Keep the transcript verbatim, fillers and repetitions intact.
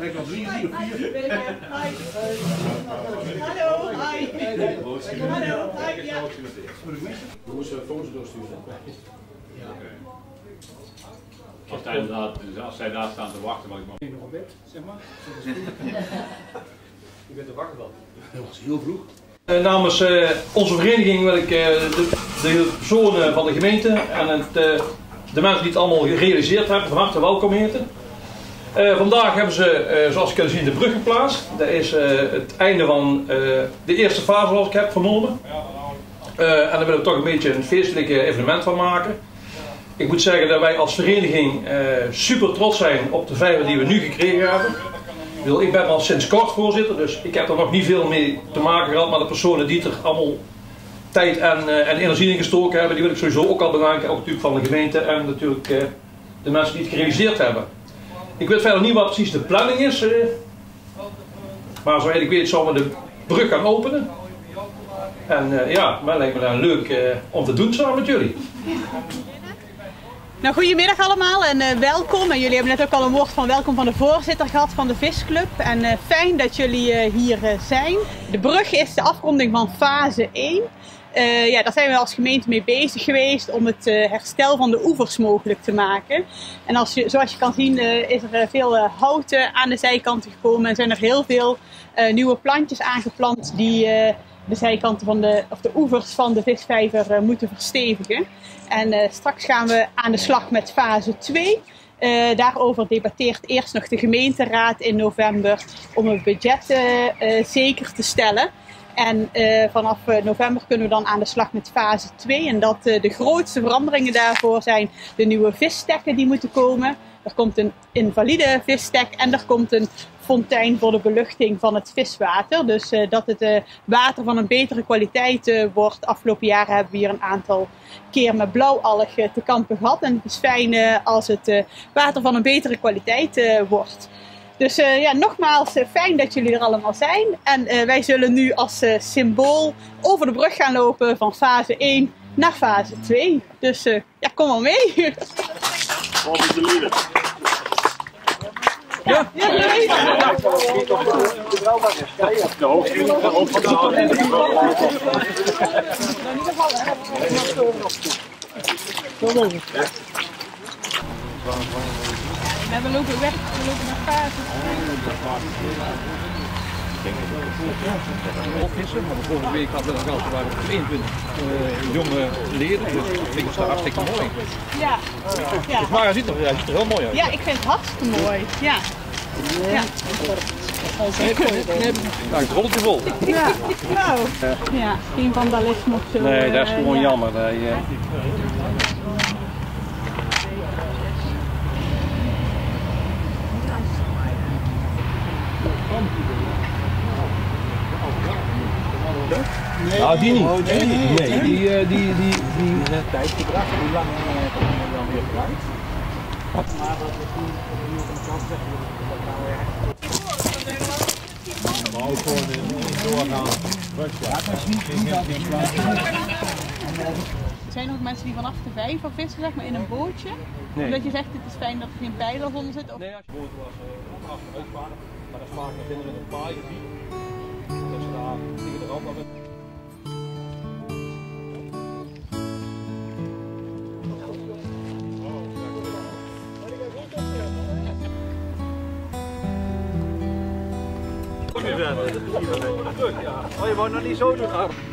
Ik nog drie, vier, vier. Hallo, hi. Hallo, hi. Ja. We moesten foto's doorsturen. Ja. Als, hij inderdaad, als zij daar staan te wachten, mag ik nog. Nog op bed, zeg maar. Je bent er wakker van. Dat was heel vroeg. Uh, namens uh, onze vereniging wil ik uh, de, de personen van de gemeente en het, uh, de mensen die het allemaal gerealiseerd hebben van harte welkom heten. Uh, vandaag hebben ze, uh, zoals je kunt zien, de brug geplaatst. Dat is uh, het einde van uh, de eerste fase, zoals ik heb vernomen. Uh, en daar willen we toch een beetje een feestelijk evenement van maken. Ik moet zeggen dat wij als vereniging uh, super trots zijn op de vijver die we nu gekregen hebben. Ik ben al sinds kort voorzitter, dus ik heb er nog niet veel mee te maken gehad, maar de personen die er allemaal tijd en, uh, en energie in gestoken hebben, die wil ik sowieso ook al bedanken, ook natuurlijk van de gemeente en natuurlijk uh, de mensen die het gerealiseerd hebben. Ik weet verder niet wat precies de planning is, uh, maar zoals ik weet zullen we de brug gaan openen. En uh, ja, dat lijkt me dan leuk uh, om te doen samen met jullie. Nou, goedemiddag allemaal en uh, welkom. En jullie hebben net ook al een woord van welkom van de voorzitter gehad van de visclub. En uh, fijn dat jullie uh, hier uh, zijn. De brug is de afronding van fase één. Uh, ja, daar zijn we als gemeente mee bezig geweest om het uh, herstel van de oevers mogelijk te maken. En als je, zoals je kan zien uh, is er uh, veel uh, houten aan de zijkanten gekomen en zijn er heel veel uh, nieuwe plantjes aangeplant die uh, de zijkanten van de, of de oevers van de visvijver uh, moeten verstevigen. En uh, straks gaan we aan de slag met fase twee. Uh, daarover debatteert eerst nog de gemeenteraad in november om het budget uh, uh, zeker te stellen. En uh, vanaf uh, november kunnen we dan aan de slag met fase twee. En dat uh, de grootste veranderingen daarvoor zijn de nieuwe visstekken die moeten komen. Er komt een invalide visstek en er komt een fontein voor de beluchting van het viswater. Dus uh, dat het uh, water van een betere kwaliteit uh, wordt. Afgelopen jaren hebben we hier een aantal keer met blauwalg uh, te kampen gehad. En het is fijn uh, als het uh, water van een betere kwaliteit uh, wordt. Dus uh, ja, nogmaals uh, fijn dat jullie er allemaal zijn. En uh, wij zullen nu als uh, symbool over de brug gaan lopen van fase één naar fase twee. Dus uh, ja, kom maar mee. Wat is de lieden? Ja, ja, nee. De hoogste van de We lopen weg, we lopen naar fase Vissen, maar vorige week hadden we nog altijd waren eenentwintig uh, jonge leden, dus ik vind het hartstikke mooi. Ja. Ja. Dus maar hij ziet er, hij ziet er heel mooi uit. Ja, ik vind het hartstikke mooi. Ja. Ja. Nou, het rolletje vol. Ja, nou. Ja, geen vandalisme of zo. Nee, dat is gewoon uh, jammer. Ja. Dat, uh... Nee, nou, die niet. Nee, nee, die, uh, die, die, die is een tijd gebracht. Hoe lang hebben we dan weer gebruikt? Maar dat we toen nu op een kant zeggen dat dat nou echt. Maar ook gewoon doorgaan. Ja, dat is niet Er zijn ook mensen die vanaf de vijver vissen, zeg maar, in een bootje. Nee. Omdat je zegt het is fijn dat er geen pijlers onder zitten. Of... Nee, als je boot was uh, achteruit varen, maar dat is vaak nog binnen een paaiengebied. Dat ze daar tegen de rand af. Oh, je wou nog niet zo doen, Arm.